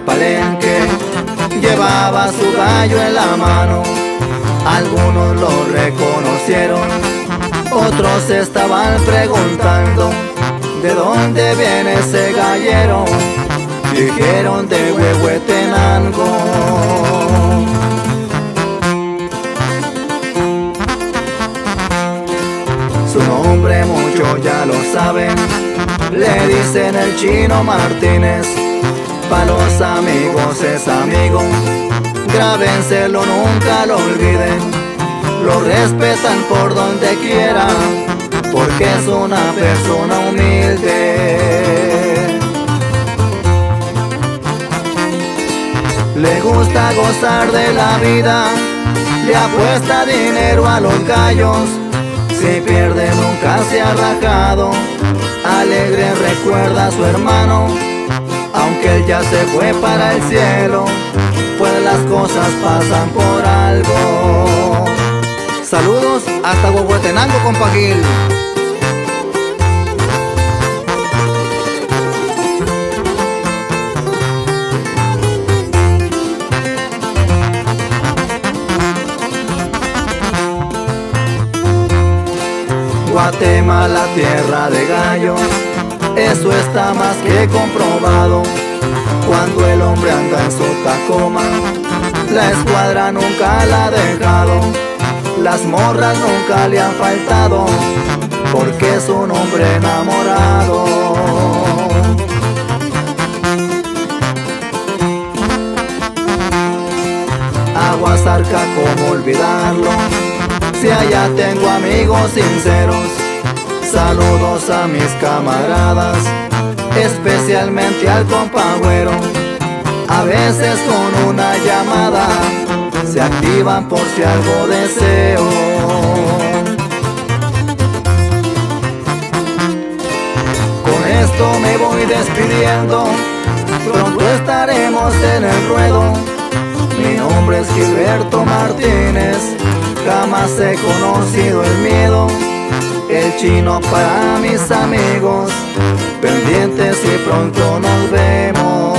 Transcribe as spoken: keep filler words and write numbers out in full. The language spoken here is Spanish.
palenque, llevaba su gallo en la mano. Algunos lo reconocieron, otros estaban preguntando ¿de dónde viene ese gallero? Dijeron de Huehuetenango. Su nombre muchos ya lo saben, le dicen el Chino Martínez. Pa' los amigos es amigo, grábenselo, nunca lo olviden. Lo respetan por donde quiera, porque es una persona humilde. Le gusta gozar de la vida, le apuesta dinero a los gallos. Si pierde nunca se ha rajado, alegre recuerda a su hermano. Aunque él ya se fue para el cielo, pues las cosas pasan por algo. Saludos hasta Huehuetenango, compa Gil. Guatemala, tierra de gallos, eso está más que comprobado. Cuando el hombre anda en su Tacoma, la escuadra nunca la ha dejado. Las morras nunca le han faltado, porque es un hombre enamorado. Aguasarca, ¿cómo olvidarlo? Si allá tengo amigos sinceros. Saludos a mis camaradas, especialmente al compa Güero. A veces con una llamada se activan por si algo deseo. Con esto me voy despidiendo, pronto estaremos en el ruedo. Mi nombre es Gilberto Martínez, jamás he conocido el miedo. El Chino para mis amigos, pendientes y pronto nos vemos.